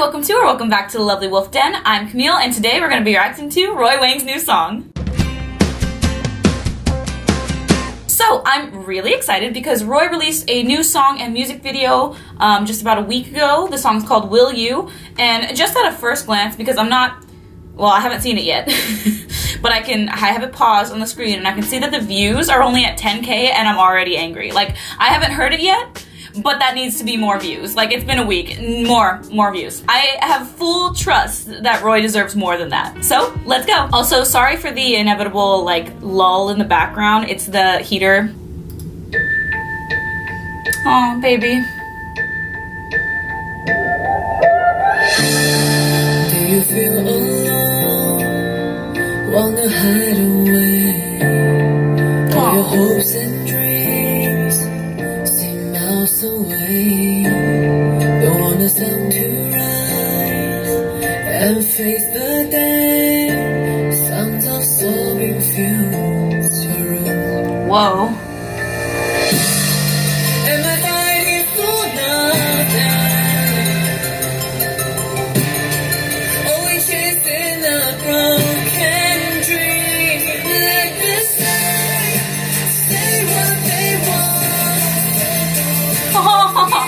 welcome to or welcome back to the Lovely Wolf Den. I'm Camille, and today we're going to be reacting to Roy Wang's new song. So I'm really excited because Roy released a new song and music video just about a week ago. The song's called Will You, and just at a first glance, because I'm not, well, I haven't seen it yet, but I have it paused on the screen and I can see that the views are only at 10K and I'm already angry. Like, I haven't heard it yet, but that needs to be more views. Like, it's been a week. More views. I have full trust that Roy deserves more than that. So, let's go. Also, sorry for the inevitable, like, lull in the background. It's the heater. Aw, baby. Do you feel alone? Wanna hide away? All your hopes and dreams seem miles away. Don't want the sun to rise and face the day. Sounds of sobbing fills your room. Whoa. Am I fighting for nothing? Always chasing a broken dream. Let them say what they want.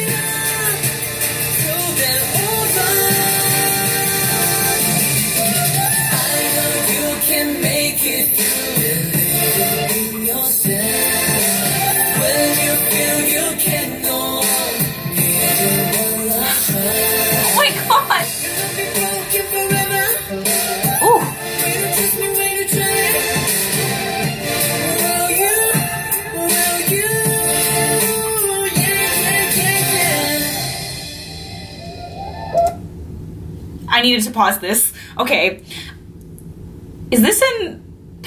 I needed to pause this. Okay. Is this in...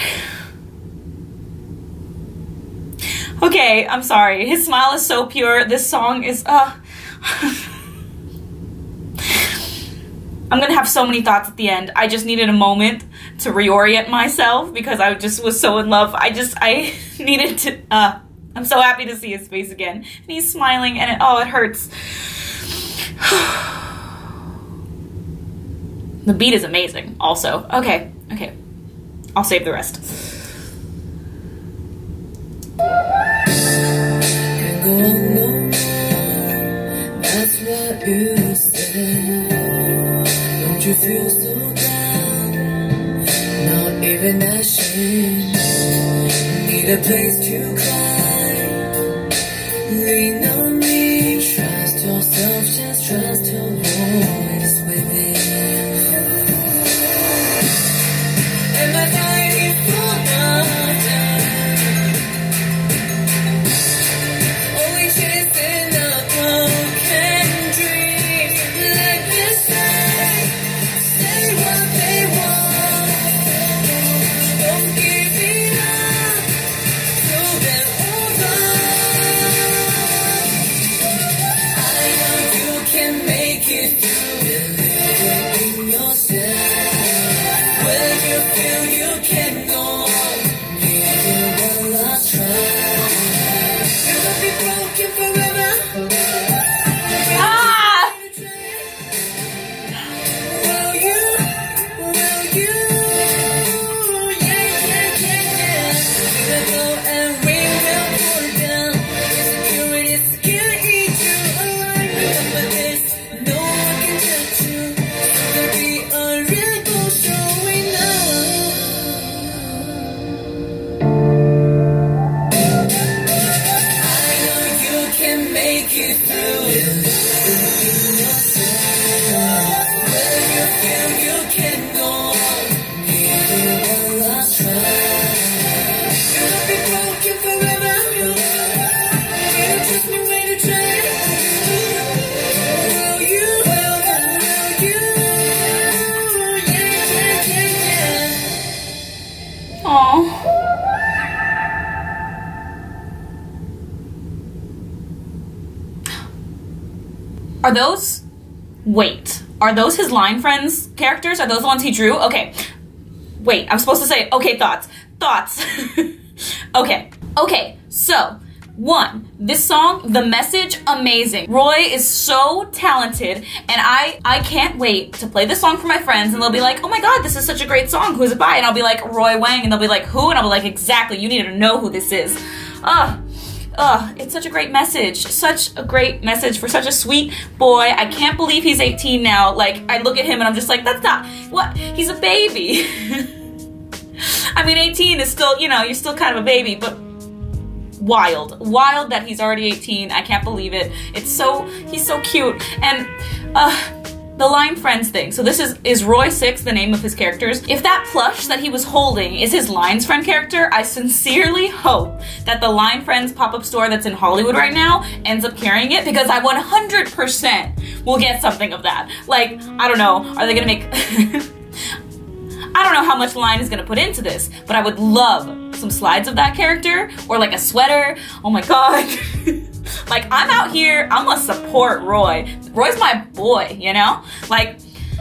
Okay, I'm sorry. His smile is so pure. This song is... I'm gonna have so many thoughts at the end. I just needed a moment to reorient myself because I just was so in love. I needed to... I'm so happy to see his face again. And he's smiling and it hurts. The beat is amazing, also. Okay. I'll save the rest. Can't go on no more, that's what you said. Don't you feel so down? Not even ashamed. Need a place to climb. Lean on me, trust yourself, just trust your voice within. Am I fighting for nothing? Always chasing a broken dream. Let them say what they want. Don't give it up, throw them over. I know you can make it through. Believe in yourself. When you feel you can go on, give it one last try. You won't be broken forever. Will you? Yeah. We'll go and we will pull down. Security to alive. Remember this, no one can touch you. There'll be a ripple showing now. I know you can make it through. When you feel you can go on, give it one last try. You won't be broken forever. You just me way to try. Will you? Yeah. Aww. Are those... Wait. Are those his line friends characters? Are those the ones he drew? Okay. Wait, I'm supposed to say, okay, thoughts. Okay. So, One, this song, the message, amazing. Roy is so talented, and I can't wait to play this song for my friends, and they'll be like, oh my god, this is such a great song, who's it by? And I'll be like, Roy Wang, and they'll be like, who? And I'll be like, exactly, you need to know who this is. It's such a great message. Such a great message for such a sweet boy. I can't believe he's 18 now. Like, I look at him and I'm just like, that's not, what? He's a baby. I mean, 18 is still, you know, you're still kind of a baby, but wild. Wild that he's already 18. I can't believe it. He's so cute. And, the line friends thing. So this is Roy 6, the name of his characters. If that plush that he was holding is his Lines friend character, I sincerely hope that the Line Friends pop-up store that's in Hollywood right now ends up carrying it, because I 100% will get something of that. Like, I don't know, are they gonna make... I don't know how much Line is gonna put into this, but I would love some slides of that character, or like a sweater. Oh my god. Like, I'm out here, I'm gonna support Roy. Roy's my boy, you know? Like,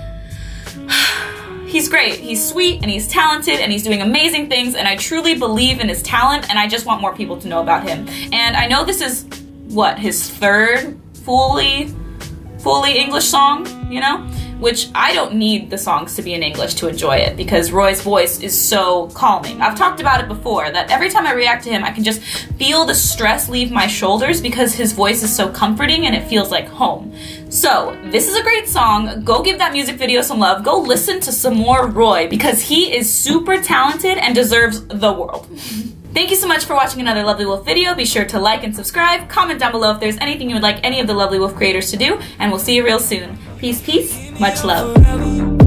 he's great, he's sweet, and he's talented, and he's doing amazing things, and I truly believe in his talent, and I just want more people to know about him. And I know this is, what, his third fully English song, you know? Which I don't need the songs to be in English to enjoy it, because Roy's voice is so calming. I've talked about it before, that every time I react to him, I can just feel the stress leave my shoulders because his voice is so comforting and it feels like home. So, this is a great song. Go give that music video some love. Go listen to some more Roy, because he is super talented and deserves the world. Thank you so much for watching another Lovely Wolf video. Be sure to like and subscribe. Comment down below if there's anything you would like any of the Lovely Wolf creators to do, and we'll see you real soon. Peace, peace. Much love.